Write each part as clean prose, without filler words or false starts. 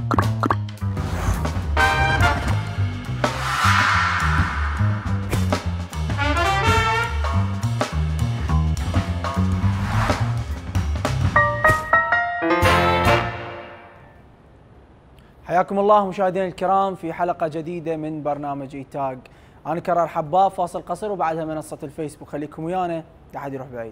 حياكم الله مشاهدينا الكرام في حلقة جديدة من برنامج إيتاج. أنا كرار حباب، فاصل قصير وبعدها منصة الفيسبوك. خليكم ويانا، لا أحد يروح بعيد.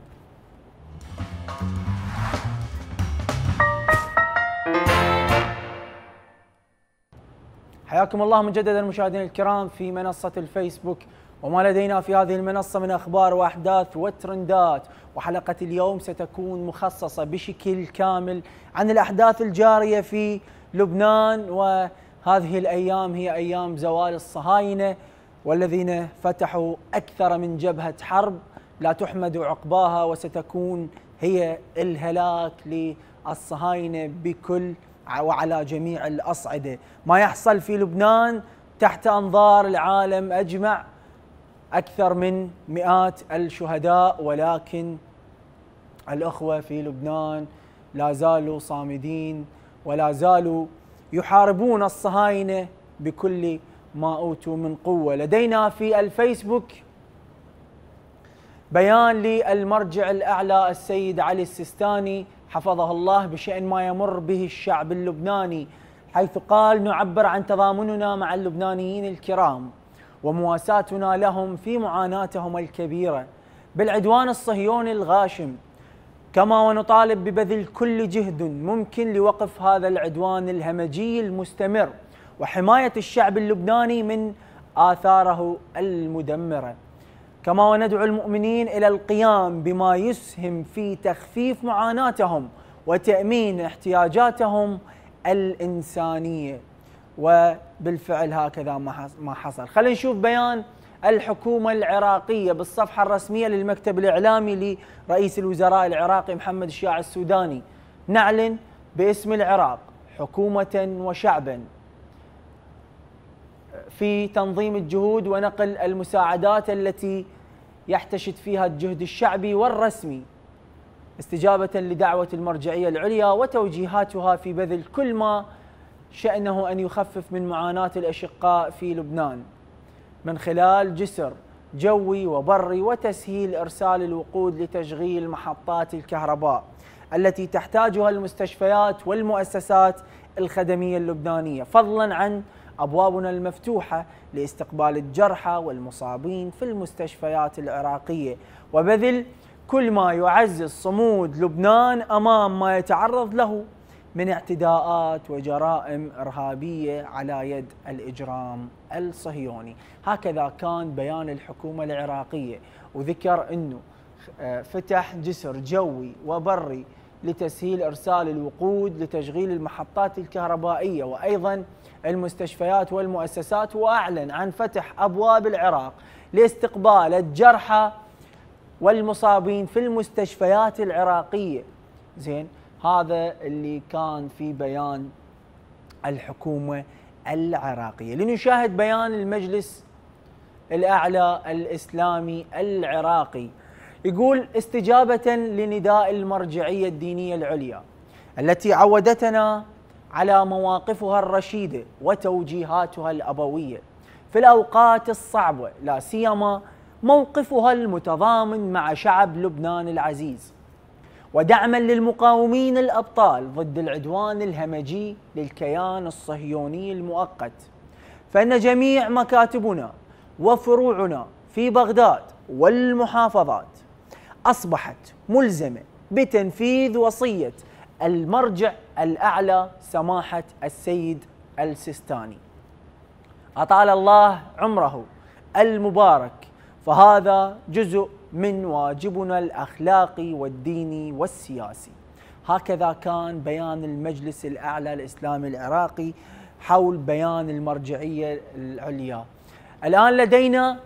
حياكم الله مجددا مشاهدينا الكرام في منصة الفيسبوك، وما لدينا في هذه المنصة من أخبار وأحداث وترندات. وحلقة اليوم ستكون مخصصة بشكل كامل عن الأحداث الجارية في لبنان، وهذه الأيام هي أيام زوال الصهاينة والذين فتحوا أكثر من جبهة حرب لا تحمد عقباها، وستكون هي الهلاك للصهاينة بكل وعلى جميع الأصعدة. ما يحصل في لبنان تحت أنظار العالم أجمع، أكثر من مئات الشهداء، ولكن الأخوة في لبنان لا زالوا صامدين ولا زالوا يحاربون الصهاينة بكل ما أوتوا من قوة. لدينا في الفيسبوك بيان للمرجع الأعلى السيد علي السيستاني حفظه الله بشأن ما يمر به الشعب اللبناني، حيث قال: نعبر عن تضامننا مع اللبنانيين الكرام ومواساتنا لهم في معاناتهم الكبيرة بالعدوان الصهيوني الغاشم، كما ونطالب ببذل كل جهد ممكن لوقف هذا العدوان الهمجي المستمر وحماية الشعب اللبناني من آثاره المدمرة، كما وندعو المؤمنين إلى القيام بما يسهم في تخفيف معاناتهم وتأمين احتياجاتهم الإنسانية. وبالفعل هكذا ما حصل. خلينا نشوف بيان الحكومة العراقية بالصفحة الرسمية للمكتب الإعلامي لرئيس الوزراء العراقي محمد الشياع السوداني: نعلن باسم العراق حكومة وشعبا في تنظيم الجهود ونقل المساعدات التي يحتشد فيها الجهد الشعبي والرسمي، استجابة لدعوة المرجعية العليا وتوجيهاتها في بذل كل ما شأنه أن يخفف من معاناة الأشقاء في لبنان من خلال جسر جوي وبري، وتسهيل إرسال الوقود لتشغيل محطات الكهرباء التي تحتاجها المستشفيات والمؤسسات الخدمية اللبنانية، فضلا عن أبوابنا المفتوحة لاستقبال الجرحى والمصابين في المستشفيات العراقية، وبذل كل ما يعزز صمود لبنان أمام ما يتعرض له من اعتداءات وجرائم إرهابية على يد الإجرام الصهيوني. هكذا كان بيان الحكومة العراقية، وذكر أنه فتح جسر جوي وبري لتسهيل إرسال الوقود لتشغيل المحطات الكهربائية وأيضا المستشفيات والمؤسسات، وأعلن عن فتح أبواب العراق لاستقبال الجرحى والمصابين في المستشفيات العراقية. زين، هذا اللي كان في بيان الحكومة العراقية. لنشاهد بيان المجلس الأعلى الإسلامي العراقي، يقول: استجابة لنداء المرجعية الدينية العليا التي عودتنا على مواقفها الرشيدة وتوجيهاتها الأبوية في الأوقات الصعبة، لا سيما موقفها المتضامن مع شعب لبنان العزيز، ودعما للمقاومين الأبطال ضد العدوان الهمجي للكيان الصهيوني المؤقت، فإن جميع مكاتبنا وفروعنا في بغداد والمحافظات أصبحت ملزمة بتنفيذ وصية المرجع الأعلى سماحة السيد السيستاني أطال الله عمره المبارك، فهذا جزء من واجبنا الأخلاقي والديني والسياسي. هكذا كان بيان المجلس الأعلى الإسلامي العراقي حول بيان المرجعية العليا. الآن لدينا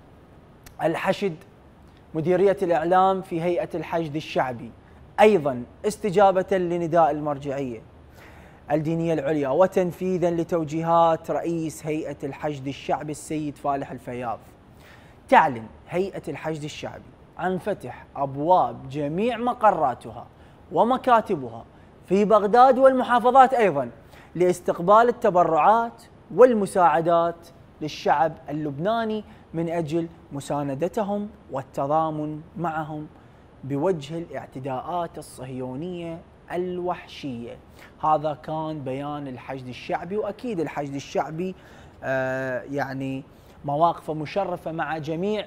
الحشد، مديرية الإعلام في هيئة الحشد الشعبي، أيضا استجابة لنداء المرجعية الدينية العليا وتنفيذا لتوجيهات رئيس هيئة الحشد الشعبي السيد فالح الفياض، تعلن هيئة الحشد الشعبي عن فتح أبواب جميع مقراتها ومكاتبها في بغداد والمحافظات أيضا لاستقبال التبرعات والمساعدات للشعب اللبناني من أجل مساندتهم والتضامن معهم بوجه الاعتداءات الصهيونية الوحشية. هذا كان بيان الحشد الشعبي، وأكيد الحشد الشعبي يعني مواقفه مشرفة مع جميع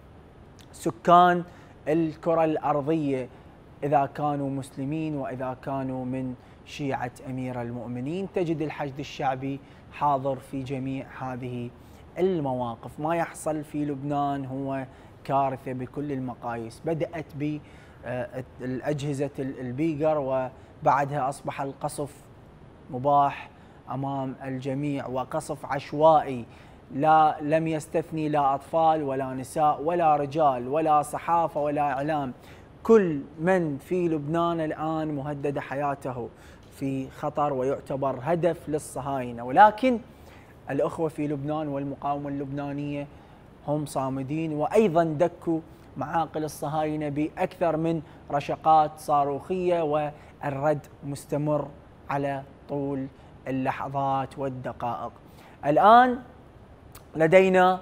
سكان الكرة الأرضية، إذا كانوا مسلمين وإذا كانوا من شيعة أمير المؤمنين. تجد الحشد الشعبي حاضر في جميع هذه المواقف. ما يحصل في لبنان هو كارثة بكل المقاييس، بدأت بالأجهزة البيقر وبعدها أصبح القصف مباح أمام الجميع، وقصف عشوائي لم يستثني لا أطفال ولا نساء ولا رجال ولا صحافة ولا إعلام. كل من في لبنان الآن مهدد حياته في خطر ويعتبر هدف للصهاينة، ولكن الأخوة في لبنان والمقاومة اللبنانية هم صامدين، وأيضا دكوا معاقل الصهاينة بأكثر من رشقات صاروخية، والرد مستمر على طول اللحظات والدقائق. الآن لدينا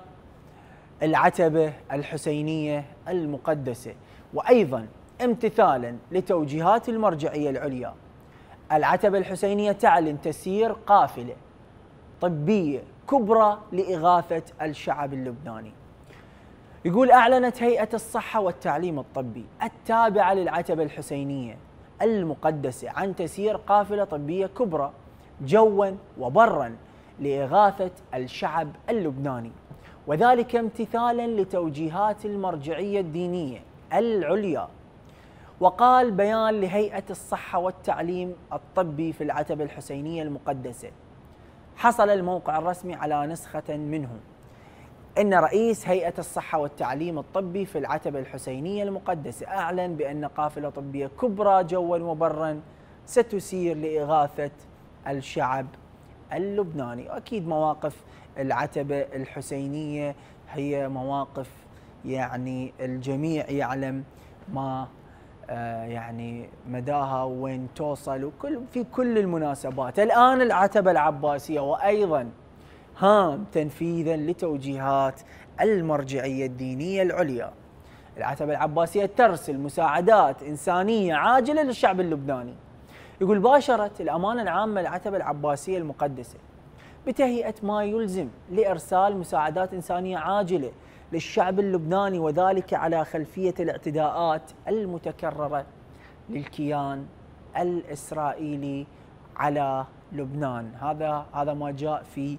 العتبة الحسينية المقدسة، وأيضا امتثالا لتوجيهات المرجعية العليا، العتبة الحسينية تعلن تسيير قافلة طبية كبرى لإغاثة الشعب اللبناني. يقول: أعلنت هيئة الصحة والتعليم الطبي التابعة للعتبة الحسينية المقدسة عن تسيير قافلة طبية كبرى جوا وبرا لإغاثة الشعب اللبناني، وذلك امتثالا لتوجيهات المرجعية الدينية العليا. وقال بيان لهيئة الصحة والتعليم الطبي في العتبة الحسينية المقدسة: حصل الموقع الرسمي على نسخة منه إن رئيس هيئة الصحة والتعليم الطبي في العتبة الحسينية المقدسة أعلن بأن قافلة طبية كبرى جوا وبرا ستسير لإغاثة الشعب اللبناني. أكيد مواقف العتبة الحسينية هي مواقف يعني الجميع يعلم ما يعني مداها وين توصل في كل المناسبات. الآن العتبة العباسية وأيضا هام تنفيذا لتوجيهات المرجعية الدينية العليا، العتبة العباسية ترسل مساعدات إنسانية عاجلة للشعب اللبناني. يقول: باشرت الأمانة العامة العتبة العباسية المقدسة بتهيئة ما يلزم لإرسال مساعدات إنسانية عاجلة للشعب اللبناني، وذلك على خلفية الاعتداءات المتكررة للكيان الإسرائيلي على لبنان. هذا ما جاء في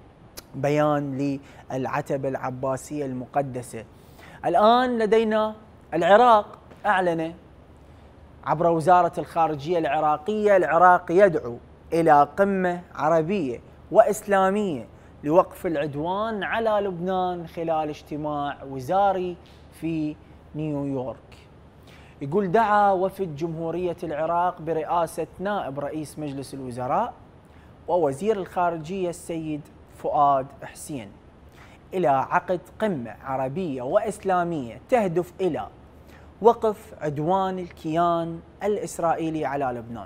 بيان للعتبة العباسية المقدسة. الآن لدينا العراق أعلن عبر وزارة الخارجية العراقية: العراق يدعو إلى قمة عربية وإسلامية لوقف العدوان على لبنان خلال اجتماع وزاري في نيويورك. يقول: دعا وفد جمهورية العراق برئاسة نائب رئيس مجلس الوزراء ووزير الخارجية السيد فؤاد حسين إلى عقد قمة عربية وإسلامية تهدف إلى وقف عدوان الكيان الإسرائيلي على لبنان.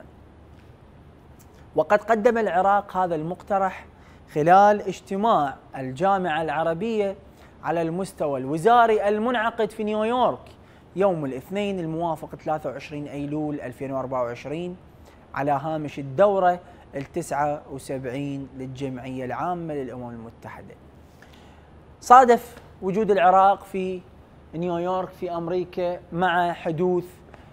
وقد قدم العراق هذا المقترح خلال اجتماع الجامعة العربية على المستوى الوزاري المنعقد في نيويورك يوم الاثنين الموافق 23 أيلول 2024 على هامش الدورة ال79 للجمعية العامة للأمم المتحدة. صادف وجود العراق في نيويورك في أمريكا مع حدوث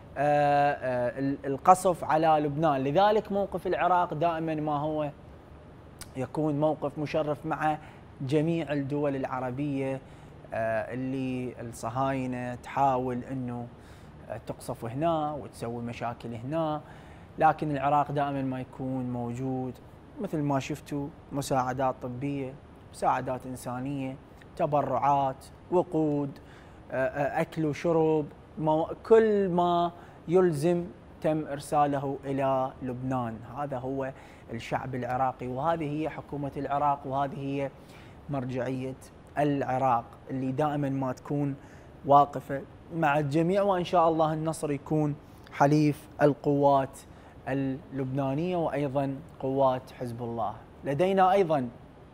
القصف على لبنان، لذلك موقف العراق دائما ما هو يكون موقف مشرف مع جميع الدول العربية اللي الصهاينة تحاول أنه تقصف هنا وتسوي مشاكل هنا، لكن العراق دائما ما يكون موجود. مثل ما شفتوا مساعدات طبية، مساعدات إنسانية، تبرعات، وقود، أكل وشرب، كل ما يلزم تم إرساله إلى لبنان. هذا هو الشعب العراقي، وهذه هي حكومة العراق، وهذه هي مرجعية العراق اللي دائما ما تكون واقفة مع الجميع، وإن شاء الله النصر يكون حليف القوات اللبنانية وأيضا قوات حزب الله. لدينا أيضا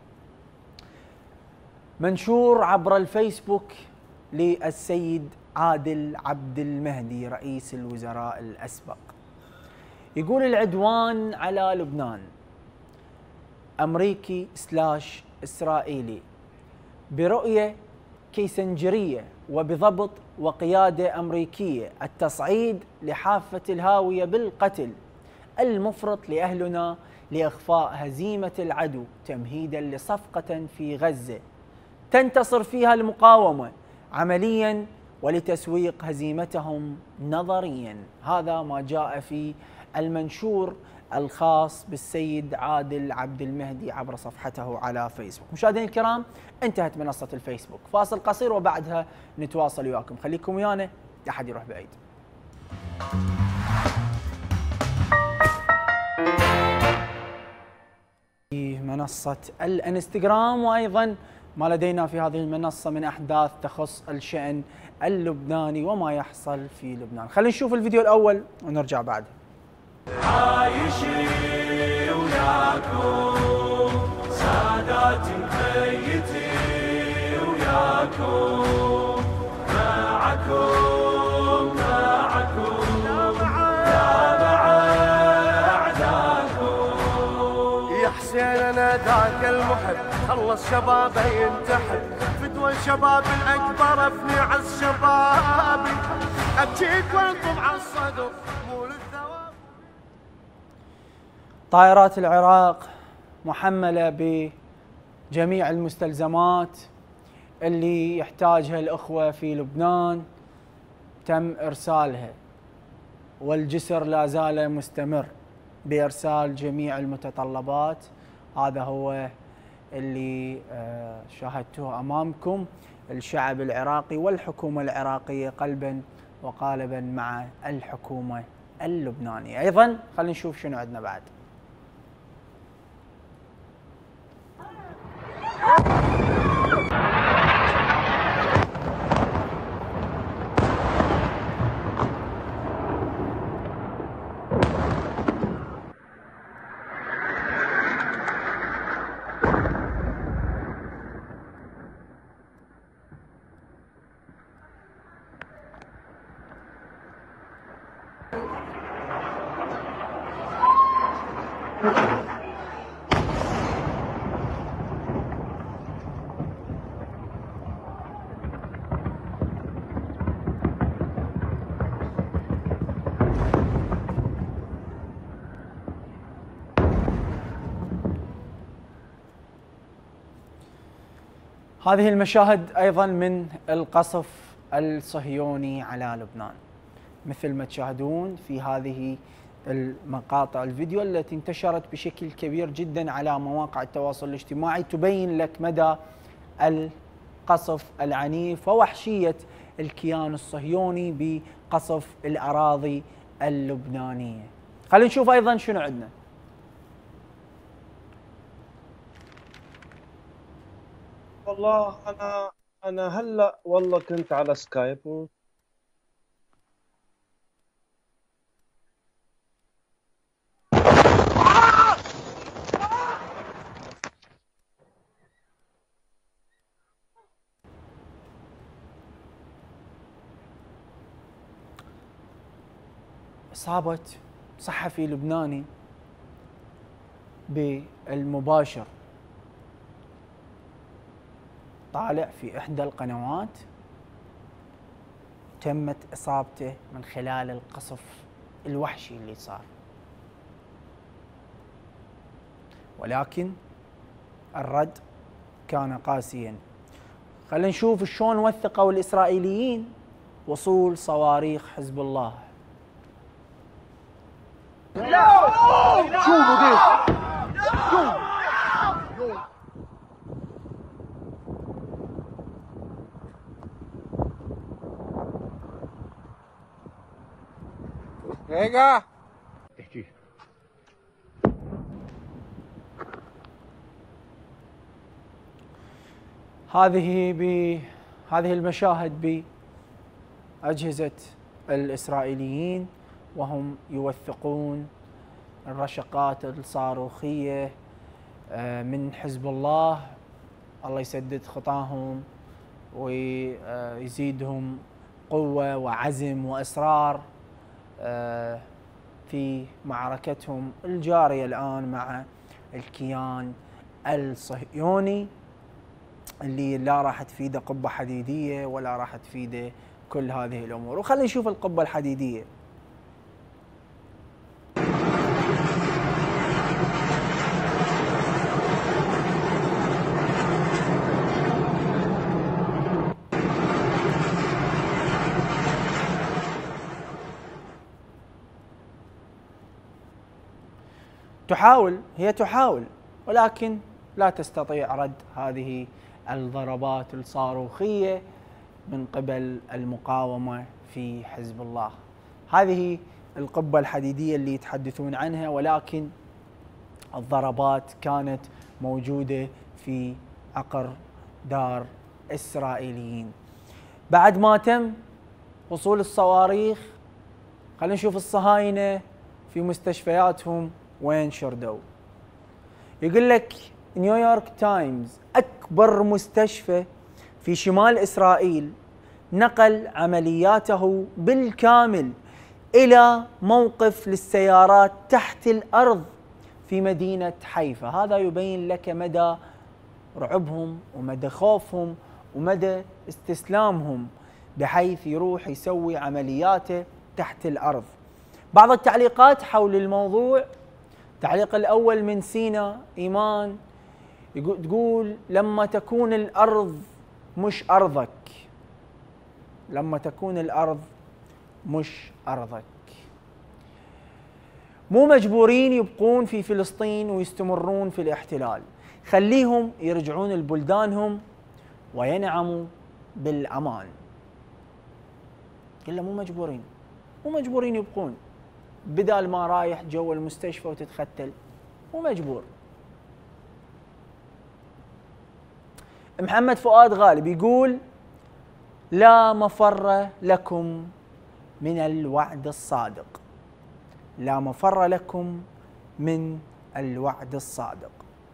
منشور عبر الفيسبوك للسيد عادل عبد المهدي رئيس الوزراء الأسبق، يقول: العدوان على لبنان أمريكي / إسرائيلي برؤية كيسنجرية وبضبط وقيادة أمريكية، التصعيد لحافة الهاوية بالقتل المفرط لأهلنا لإخفاء هزيمة العدو تمهيدا لصفقة في غزة تنتصر فيها المقاومة عمليا ولتسويق هزيمتهم نظريا. هذا ما جاء في المنشور الخاص بالسيد عادل عبد المهدي عبر صفحته على فيسبوك. مشاهدينا الكرام، انتهت منصة الفيسبوك، فاصل قصير وبعدها نتواصل وياكم، خليكم ويانا لا أحد يروح بعيد. في منصة الانستغرام وأيضا ما لدينا في هذه المنصة من أحداث تخص الشأن اللبناني وما يحصل في لبنان. خلينا نشوف الفيديو الأول ونرجع بعده. عايشي وياكم ساداتي ميتي وياكم معكم يا مع أعداكم. يا حسين أنا ذاك المحب خلص شبابه ينتحب فدوى الشباب الأكبر أفني عز شبابي أبكيك وانطم على الصدر مول الثواب. طائرات العراق محملة بجميع المستلزمات اللي يحتاجها الأخوة في لبنان، تم إرسالها، والجسر لا زال مستمر بإرسال جميع المتطلبات. هذا هو اللي شاهدتوه أمامكم، الشعب العراقي والحكومة العراقية قلبا وقالبا مع الحكومة اللبنانية. أيضا خلينا نشوف شنو عندنا بعد. هذه المشاهد أيضا من القصف الصهيوني على لبنان، مثل ما تشاهدون في هذه المقاطع الفيديو التي انتشرت بشكل كبير جدا على مواقع التواصل الاجتماعي، تبين لك مدى القصف العنيف ووحشية الكيان الصهيوني بقصف الأراضي اللبنانية. خلينا نشوف أيضا شنو عندنا. والله انا هلا والله كنت على سكايب إصابة صحفي لبناني بالمباشر، طالع في إحدى القنوات، تمت إصابته من خلال القصف الوحشي اللي صار، ولكن الرد كان قاسيا. خلينا نشوف شلون وثقوا الإسرائيليين وصول صواريخ حزب الله. رجع احكي. هذه المشاهد بأجهزة الإسرائيليين وهم يوثقون الرشقات الصاروخية من حزب الله، الله يسدد خطاهم ويزيدهم قوة وعزم وإصرار في معركتهم الجارية الآن مع الكيان الصهيوني، اللي لا راح تفيده قبة حديدية ولا راح تفيده كل هذه الأمور. وخلينا نشوف القبة الحديدية. هي تحاول ولكن لا تستطيع رد هذه الضربات الصاروخية من قبل المقاومة في حزب الله. هذه القبة الحديدية اللي يتحدثون عنها، ولكن الضربات كانت موجودة في عقر دار إسرائيليين. بعد ما تم وصول الصواريخ، خلينا نشوف الصهاينة في مستشفياتهم وين شردوا. يقول لك نيويورك تايمز أكبر مستشفى في شمال إسرائيل نقل عملياته بالكامل إلى موقف للسيارات تحت الأرض في مدينة حيفا. هذا يبين لك مدى رعبهم ومدى خوفهم ومدى استسلامهم، بحيث يروح يسوي عملياته تحت الأرض. بعض التعليقات حول الموضوع. التعليق الأول من سينا إيمان تقول لما تكون الأرض مش أرضك، لما تكون الأرض مش أرضك. مو مجبورين يبقون في فلسطين ويستمرون في الاحتلال، خليهم يرجعون لبلدانهم وينعموا بالأمان. إلا مو مجبورين يبقون، بدال ما رايح جوا المستشفى وتتختل، مو مجبور. محمد فؤاد غالب يقول لا مفر لكم من الوعد الصادق، لا مفر لكم من الوعد الصادق.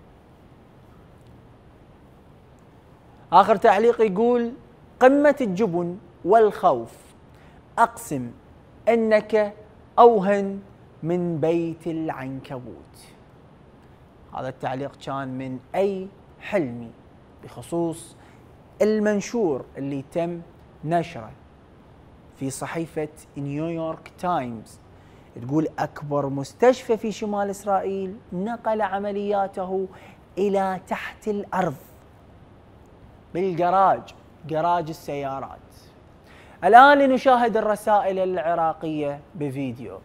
آخر تعليق يقول قمة الجبن والخوف، أقسم أنك أوهن من بيت العنكبوت. هذا التعليق كان من أي حلمي بخصوص المنشور اللي تم نشره في صحيفة نيويورك تايمز. تقول أكبر مستشفى في شمال إسرائيل نقل عملياته إلى تحت الأرض بالجراج، جراج السيارات. الآن لنشاهد الرسائل العراقية بفيديو.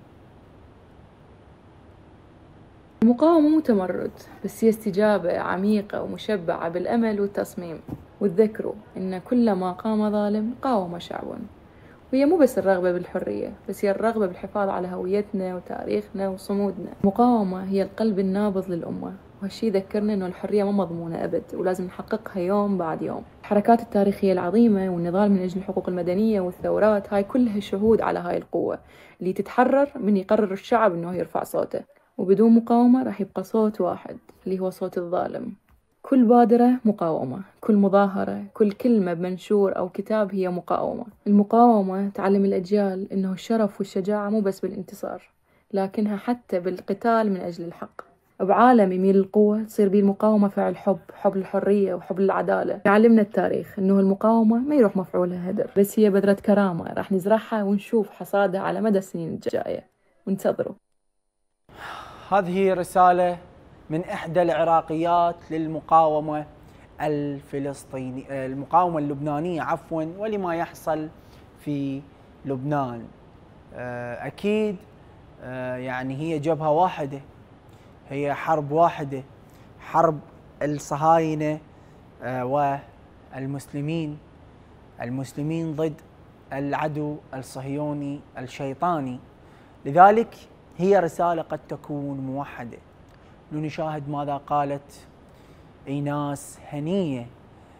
المقاومة مو تمرد، بس هي استجابة عميقة ومشبعة بالأمل والتصميم. وتذكروا إن كلما قام ظالم قاوم شعب. وهي مو بس الرغبة بالحرية، بس هي الرغبة بالحفاظ على هويتنا وتاريخنا وصمودنا. المقاومة هي القلب النابض للأمة، وهالشي ذكرنا إنه الحرية ما مضمونة أبد، ولازم نحققها يوم بعد يوم. الحركات التاريخية العظيمة والنضال من أجل الحقوق المدنية والثورات، هاي كلها شهود على هاي القوة اللي تتحرر من يقرر الشعب إنه يرفع صوته. وبدون مقاومة راح يبقى صوت واحد اللي هو صوت الظالم. كل بادرة مقاومة، كل مظاهرة، كل كلمة بمنشور أو كتاب هي مقاومة. المقاومة تعلم الأجيال إنه الشرف والشجاعة مو بس بالانتصار، لكنها حتى بالقتال من أجل الحق. بعالم يميل للقوة تصير بيه المقاومة فعل حب للحرية وحب للعدالة. يعلمنا التاريخ إنه المقاومة ما يروح مفعولها هدر، بس هي بذرة كرامة راح نزرعها ونشوف حصادها على مدى السنين الجاية. وانتظروا. هذه رسالة من إحدى العراقيات للمقاومة الفلسطينية، المقاومة اللبنانية عفوا، ولما يحصل في لبنان. أكيد يعني هي جبهة واحدة، هي حرب واحدة، حرب الصهاينة والمسلمين، المسلمين ضد العدو الصهيوني الشيطاني. لذلك هي رسالة قد تكون موحدة. لنشاهد ماذا قالت إيناس هنية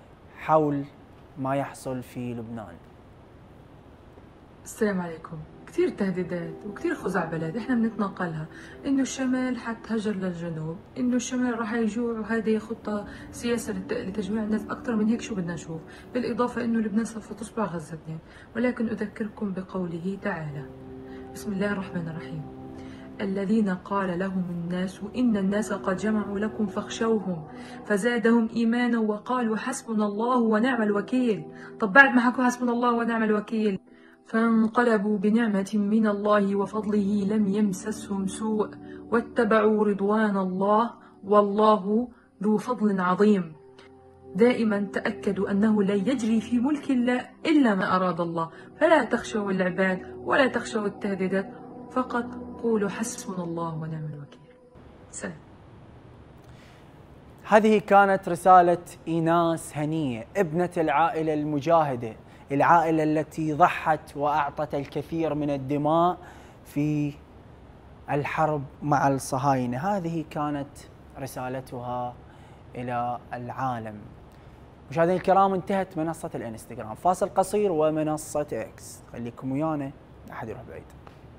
حول ما يحصل في لبنان. السلام عليكم. كثير تهديدات وكثير خزعبلات احنا بنتناقلها، انه الشمال حتهجر للجنوب، انه الشمال راح يجوع وهذه خطه سياسه لتجميع الناس. اكثر من هيك شو بدنا نشوف؟ بالاضافه انه لبنان سوف تصبح غزه اثنين. ولكن اذكركم بقوله تعالى: بسم الله الرحمن الرحيم: الذين قال لهم الناس إن الناس قد جمعوا لكم فاخشوهم فزادهم إيمانا وقالوا حسبنا الله ونعم الوكيل. طب بعد ما حكوا حسبنا الله ونعم الوكيل فانقلبوا بنعمة من الله وفضله لم يمسسهم سوء واتبعوا رضوان الله والله ذو فضل عظيم. دائما تأكدوا أنه لا يجري في ملك الله إلا ما أراد الله، فلا تخشوا العباد ولا تخشوا التهديدات، فقط قولوا حسبنا الله ونعم الوكيل. سلام. هذه كانت رسالة إيناس هنية، ابنة العائلة المجاهدة، العائلة التي ضحت وأعطت الكثير من الدماء في الحرب مع الصهاينة. هذه كانت رسالتها إلى العالم. مشاهدينا الكرام، انتهت منصة الانستغرام. فاصل قصير ومنصة اكس، خليكم ويانا، لا أحد يروح بعيد.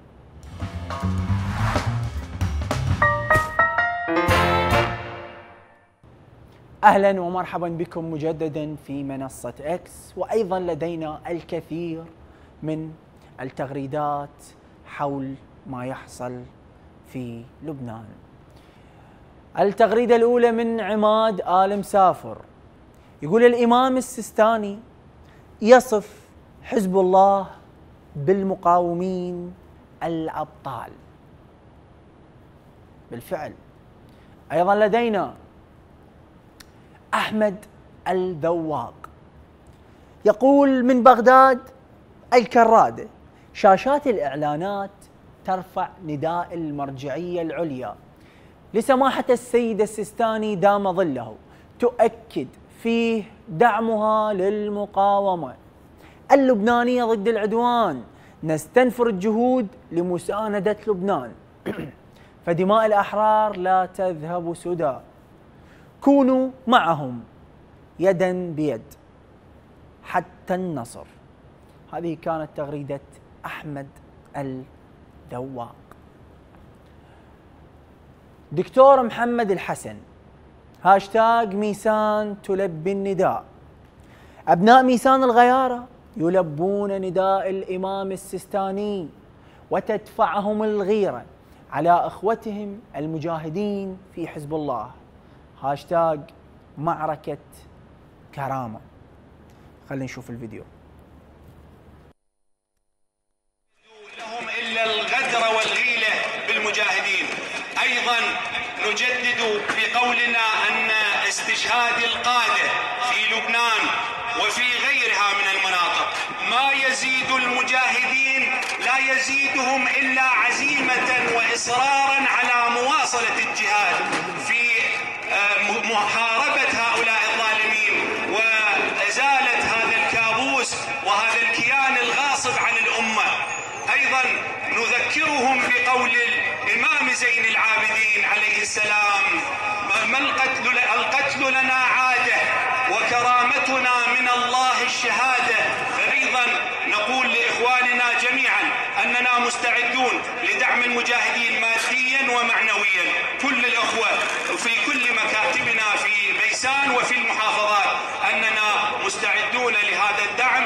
أهلا ومرحبا بكم مجددا في منصة اكس، وأيضا لدينا الكثير من التغريدات حول ما يحصل في لبنان. التغريدة الأولى من عماد آل مسافر، يقول: الإمام السيستاني يصف حزب الله بالمقاومين الأبطال. بالفعل. أيضا لدينا أحمد الذواق، يقول من بغداد الكرادة: شاشات الإعلانات ترفع نداء المرجعية العليا لسماحة السيد السيستاني دام ظله، تؤكد فيه دعمها للمقاومة اللبنانية ضد العدوان. نستنفر الجهود لمساندة لبنان فدماء الأحرار لا تذهب سدى، كونوا معهم يدا بيد حتى النصر. هذه كانت تغريدة أحمد الذواق. دكتور محمد الحسن، هاشتاج ميسان تلبي النداء: أبناء ميسان الغيارة يلبون نداء الإمام السيستاني وتدفعهم الغيرة على أخوتهم المجاهدين في حزب الله. هاشتاج معركة كرامة. خلينا نشوف الفيديو. لهم إلا الغدر والغيلة بالمجاهدين. أيضا نجدد في قولنا أن استشهاد القادة في لبنان وفي غيرها من المناطق ما يزيد المجاهدين، لا يزيدهم إلا عزيمة وإصرارا على مواصلة الجهاد في محاربة هؤلاء الظالمين وإزالة هذا الكابوس وهذا الكيان الغاصب عن الأمة. أيضا نذكرهم بقول الإمام زين العابدين عليه السلام: القتل لنا عادة وكرامتنا من الله الشهادة. أيضا نقول لإخواننا جميعا أننا مستعدون لدعم المجاهدين ماديا ومعنويا. كل الأخوة في كل مكاتبنا في بيسان وفي المحافظات أننا مستعدون لهذا الدعم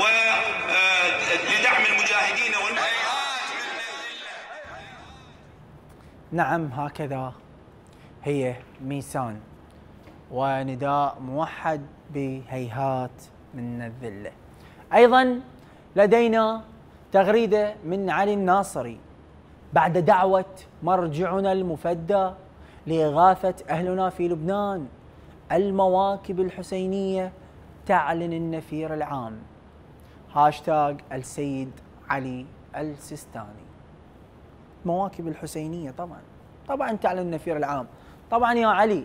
ولدعم المجاهدين والمجاهدات. نعم، هكذا هي ميسان، ونداء موحد بهيهات من الذلة. أيضا لدينا تغريدة من علي الناصري: بعد دعوة مرجعنا المفدى لإغاثة أهلنا في لبنان، المواكب الحسينية تعلن النفير العام. هاشتاج السيد علي السيستاني. مواكب الحسينية طبعا تعلن النفير العام. طبعا يا علي.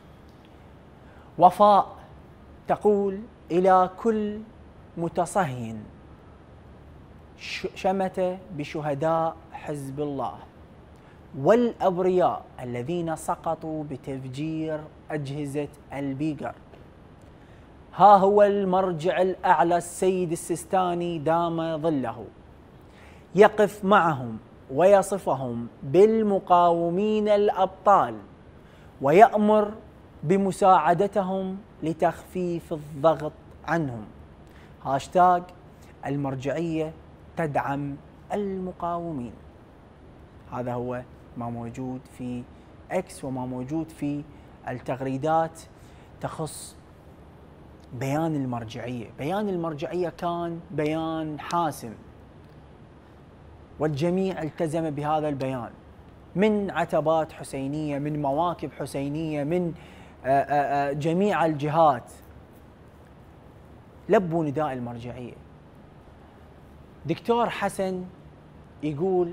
وفاء تقول: إلى كل متصهين شمت بشهداء حزب الله والأبرياء الذين سقطوا بتفجير أجهزة البيقر، ها هو المرجع الأعلى السيد السيستاني دام ظله يقف معهم ويصفهم بالمقاومين الأبطال ويأمر بمساعدتهم لتخفيف الضغط عنهم. هاشتاج المرجعية تدعم المقاومين. هذا هو ما موجود في اكس وما موجود في التغريدات تخص بيان المرجعية. بيان المرجعية كان بيان حاسم والجميع التزم بهذا البيان، من عتبات حسينية، من مواكب حسينية، من جميع الجهات لبوا نداء المرجعية. دكتور حسن يقول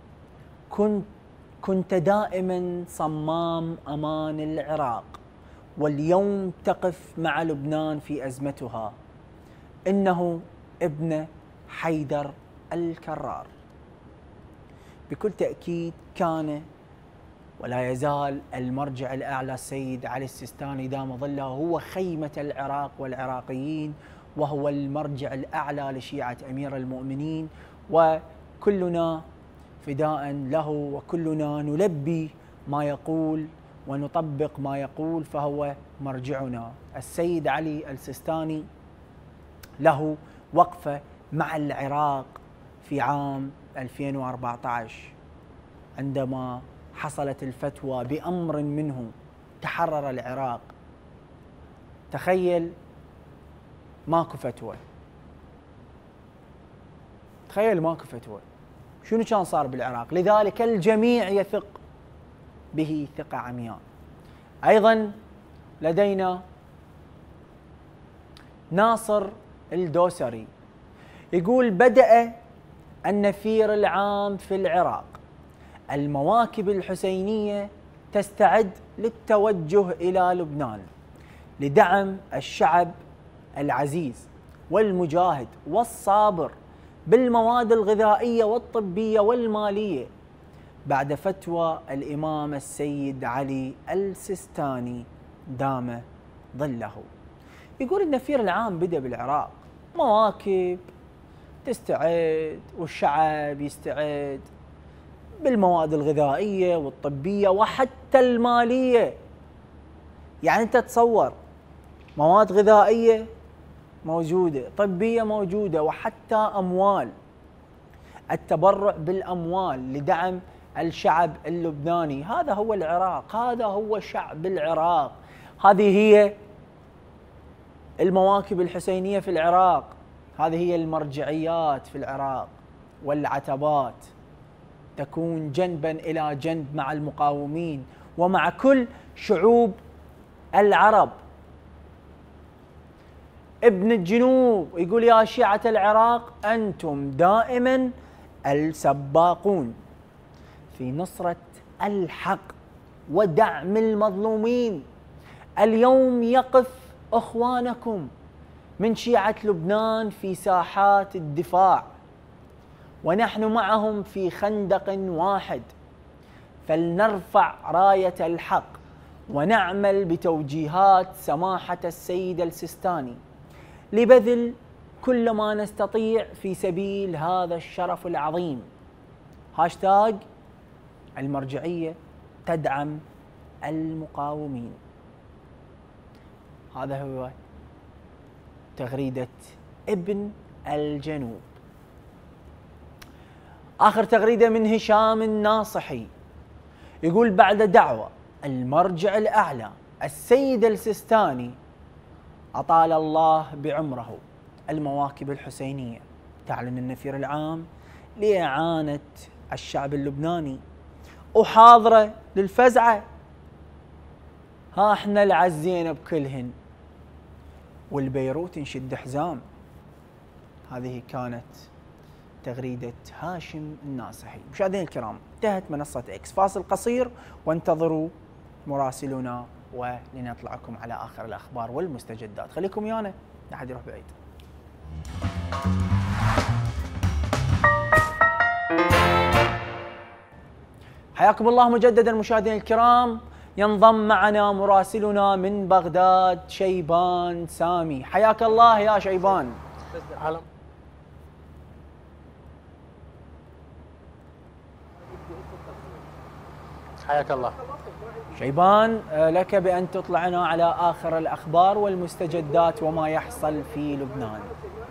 كنت دائما صمام أمان العراق، واليوم تقف مع لبنان في أزمتها. إنه ابن حيدر الكرار. بكل تأكيد كان ولا يزال المرجع الأعلى السيد علي السيستاني دام ظله هو خيمة العراق والعراقيين، وهو المرجع الأعلى لشيعة أمير المؤمنين، وكلنا فداء له وكلنا نلبي ما يقول ونطبق ما يقول، فهو مرجعنا. السيد علي السيستاني له وقفة مع العراق في عام 2014 عندما حصلت الفتوى بأمر منه تحرر العراق. تخيل ماكو فتوى، تخيل ماكو فتوى، شنو كان صار بالعراق؟ لذلك الجميع يثق به ثقة عمياء. أيضا لدينا ناصر الدوسري يقول بدأ النفير العام في العراق، المواكب الحسينية تستعد للتوجه إلى لبنان لدعم الشعب العزيز والمجاهد والصابر بالمواد الغذائية والطبية والمالية بعد فتوى الإمام السيد علي السيستاني دام ظله. يقول النفير العام بدأ بالعراق، مواكب تستعد والشعب يستعد بالمواد الغذائية والطبية وحتى المالية. يعني أنت تصور مواد غذائية موجودة، طبية موجودة، وحتى أموال، التبرع بالأموال لدعم الشعب اللبناني. هذا هو العراق، هذا هو شعب العراق، هذه هي المواكب الحسينية في العراق، هذه هي المرجعيات في العراق، والعتبات تكون جنبا إلى جنب مع المقاومين ومع كل شعوب العرب. ابن الجنوب يقول يا شيعة العراق أنتم دائما السباقون في نصرة الحق ودعم المظلومين. اليوم يقف أخوانكم من شيعة لبنان في ساحات الدفاع، ونحن معهم في خندق واحد، فلنرفع راية الحق ونعمل بتوجيهات سماحة السيد السيستاني لبذل كل ما نستطيع في سبيل هذا الشرف العظيم. هاشتاج المرجعية تدعم المقاومين. هذا هو تغريدة ابن الجنوب. آخر تغريدة من هشام الناصحي يقول بعد دعوة المرجع الأعلى السيد السيستاني أطال الله بعمره، المواكب الحسينية تعلن النفير العام لإعانة الشعب اللبناني وحاضرة للفزعة. ها احنا العزين بكلهن والبيروت نشد حزام. هذه كانت تغريدة هاشم الناصحي. مشاهدينا الكرام، انتهت منصة اكس، فاصل قصير وانتظروا مراسلنا ولنطلعكم على آخر الأخبار والمستجدات. خليكم ويانا، لا أحد يروح بعيد. حياكم الله مجددا مشاهدينا الكرام. ينضم معنا مراسلنا من بغداد شيبان سامي. حياك الله يا شيبان. حياك الله. شيبان، لك بأن تطلعنا على آخر الأخبار والمستجدات وما يحصل في لبنان.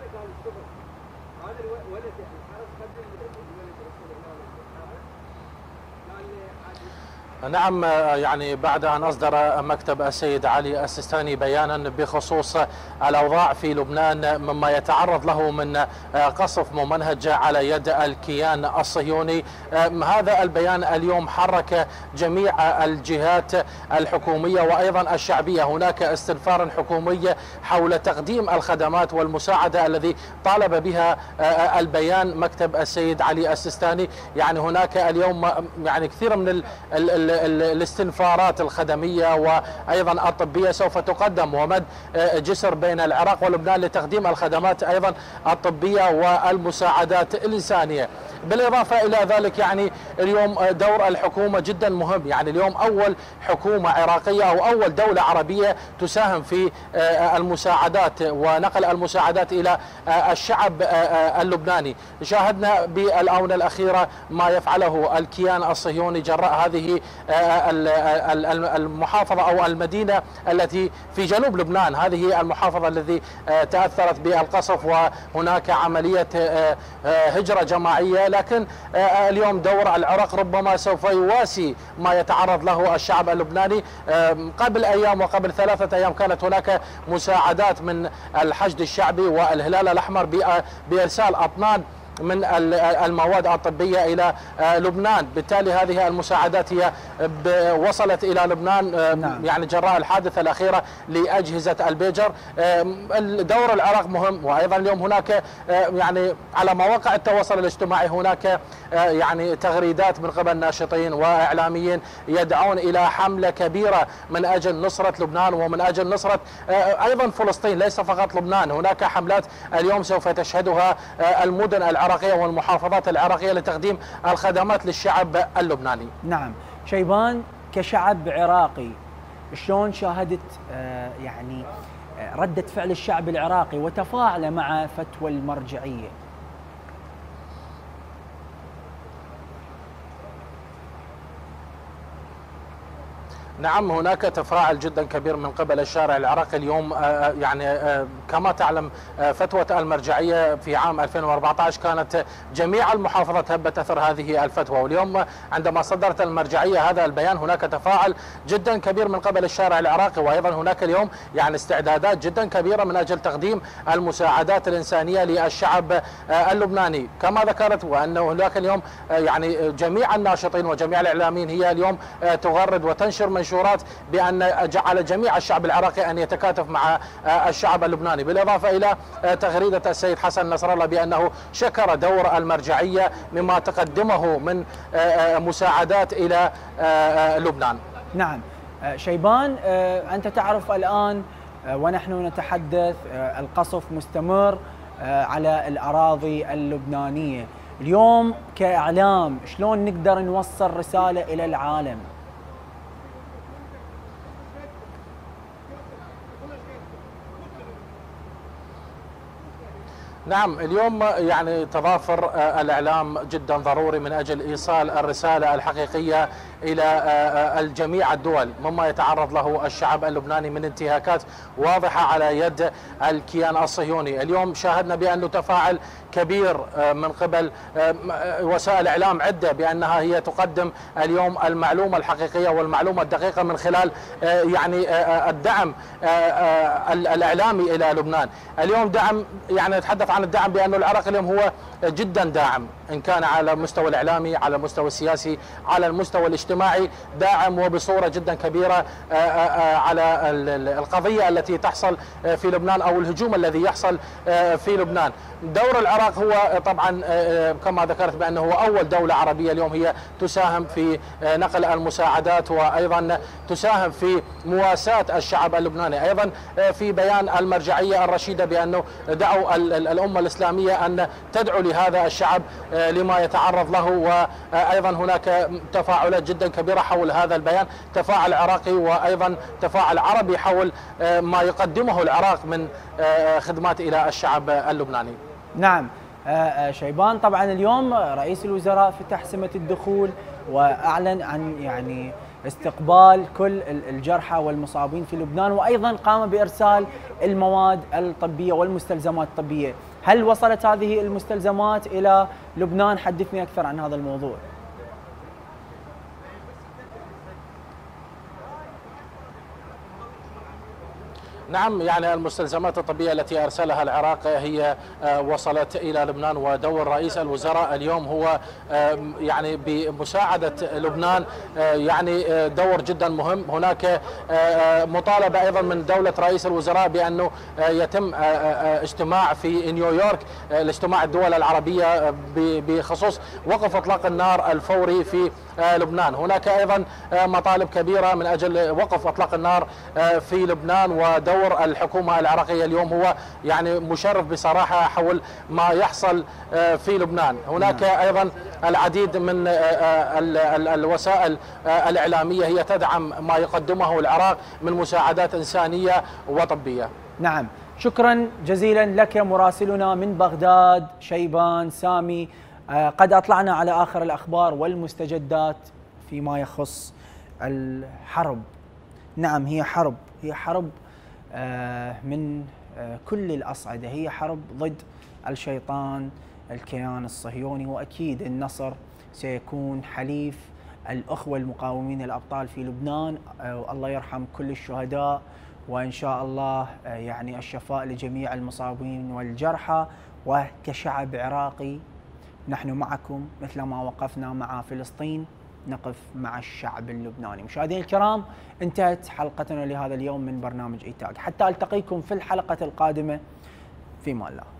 نعم، يعني بعد أن أصدر مكتب السيد علي السيستاني بيانا بخصوص الأوضاع في لبنان مما يتعرض له من قصف ممنهج على يد الكيان الصهيوني، هذا البيان اليوم حرك جميع الجهات الحكومية وأيضا الشعبية. هناك استنفار حكومي حول تقديم الخدمات والمساعدة الذي طالب بها البيان مكتب السيد علي السيستاني. يعني هناك اليوم يعني كثير من الاستنفارات الخدمية وأيضا الطبية سوف تقدم، ومد جسر بين العراق ولبنان لتقديم الخدمات أيضا الطبية والمساعدات الإنسانية. بالإضافة إلى ذلك يعني اليوم دور الحكومة جدا مهم. يعني اليوم أول حكومة عراقية أو أول دولة عربية تساهم في المساعدات ونقل المساعدات إلى الشعب اللبناني. شاهدنا بالآونة الأخيرة ما يفعله الكيان الصهيوني جراء هذه المحافظة أو المدينة التي في جنوب لبنان، هذه المحافظة التي تأثرت بالقصف وهناك عملية هجرة جماعية. لكن اليوم دور العراق ربما سوف يواسي ما يتعرض له الشعب اللبناني. قبل أيام وقبل 3 أيام كانت هناك مساعدات من الحشد الشعبي والهلال الأحمر بإرسال أطنان من المواد الطبية إلى لبنان. بالتالي هذه المساعدات هي وصلت إلى لبنان يعني جراء الحادثة الأخيرة لأجهزة البيجر. دور العراق مهم. وأيضا اليوم هناك يعني على مواقع التواصل الاجتماعي هناك يعني تغريدات من قبل ناشطين وإعلاميين يدعون إلى حملة كبيرة من أجل نصرة لبنان ومن أجل نصرة أيضا فلسطين، ليس فقط لبنان. هناك حملات اليوم سوف تشهدها المدن العراقية والمحافظات العراقية لتقديم الخدمات للشعب اللبناني. نعم شيبان، كشعب عراقي شلون شاهدت يعني ردة فعل الشعب العراقي وتفاعله مع فتوى المرجعية؟ نعم، هناك تفاعل جدا كبير من قبل الشارع العراقي اليوم. يعني كما تعلم فتوى المرجعية في عام 2014 كانت جميع المحافظات هبت أثر هذه الفتوى، واليوم عندما صدرت المرجعية هذا البيان هناك تفاعل جدا كبير من قبل الشارع العراقي. وأيضا هناك اليوم يعني استعدادات جدا كبيرة من أجل تقديم المساعدات الإنسانية للشعب اللبناني كما ذكرت. وأنه هناك اليوم يعني جميع الناشطين وجميع الإعلاميين هي اليوم تغرد وتنشر منشورات بأن جعل جميع الشعب العراقي أن يتكاتف مع الشعب اللبناني. بالإضافة إلى تغريدة السيد حسن نصر الله بأنه شكر دور المرجعية مما تقدمه من مساعدات إلى لبنان. نعم شيبان، أنت تعرف الآن ونحن نتحدث القصف مستمر على الأراضي اللبنانية. اليوم كإعلام شلون نقدر نوصل رسالة إلى العالم؟ نعم، اليوم يعني تضافر الإعلام جدا ضروري من أجل إيصال الرسالة الحقيقية إلى الجميع الدول مما يتعرض له الشعب اللبناني من انتهاكات واضحة على يد الكيان الصهيوني. اليوم شاهدنا بأنه تفاعل كبير من قبل وسائل إعلام عدة بأنها هي تقدم اليوم المعلومة الحقيقية والمعلومة الدقيقة من خلال يعني الدعم الإعلامي إلى لبنان. اليوم دعم، يعني نتحدث عن الدعم بأنه العراق اليوم هو جدا داعم، إن كان على المستوى الإعلامي، على المستوى السياسي، على المستوى الاجتماعي، داعم وبصورة جدا كبيرة على القضية التي تحصل في لبنان أو الهجوم الذي يحصل في لبنان. دور العراق هو طبعا كما ذكرت بأنه هو أول دولة عربية اليوم هي تساهم في نقل المساعدات وأيضا تساهم في مواساة الشعب اللبناني. أيضا في بيان المرجعية الرشيدة بأنه دعوا الأمة الإسلامية أن تدعو لهذا الشعب لما يتعرض له. وأيضا هناك تفاعلات جدا كبيرة حول هذا البيان، تفاعل عراقي وأيضا تفاعل عربي حول ما يقدمه العراق من خدمات إلى الشعب اللبناني. نعم شيبان، طبعا اليوم رئيس الوزراء فتح سمة الدخول وأعلن عن يعني استقبال كل الجرحى والمصابين في لبنان، وأيضا قام بإرسال المواد الطبية والمستلزمات الطبية. هل وصلت هذه المستلزمات إلى لبنان؟ حدثني أكثر عن هذا الموضوع. نعم، يعني المستلزمات الطبية التي أرسلها العراق هي وصلت إلى لبنان، ودور رئيس الوزراء اليوم هو يعني بمساعدة لبنان، يعني دور جدا مهم. هناك مطالبة أيضا من دولة رئيس الوزراء بأنه يتم اجتماع في نيويورك، الاجتماع الدول العربية بخصوص وقف إطلاق النار الفوري في لبنان. هناك أيضا مطالب كبيرة من أجل وقف إطلاق النار في لبنان، ودور الحكومة العراقية اليوم هو يعني مشرف بصراحة حول ما يحصل في لبنان. هناك أيضا العديد من الوسائل الإعلامية هي تدعم ما يقدمه العراق من مساعدات إنسانية وطبية. نعم، شكرا جزيلا لك مراسلنا من بغداد شيبان سامي. قد أطلعنا على آخر الأخبار والمستجدات فيما يخص الحرب. نعم، هي حرب من كل الأصعدة، هي حرب ضد الشيطان الكيان الصهيوني، وأكيد النصر سيكون حليف الأخوة المقاومين الأبطال في لبنان. الله يرحم كل الشهداء، وإن شاء الله يعني الشفاء لجميع المصابين والجرحى. وكشعب عراقي نحن معكم، مثل ما وقفنا مع فلسطين نقف مع الشعب اللبناني. مشاهدينا الكرام، انتهت حلقتنا لهذا اليوم من برنامج إيتاج، حتى ألتقيكم في الحلقة القادمة، في امان الله.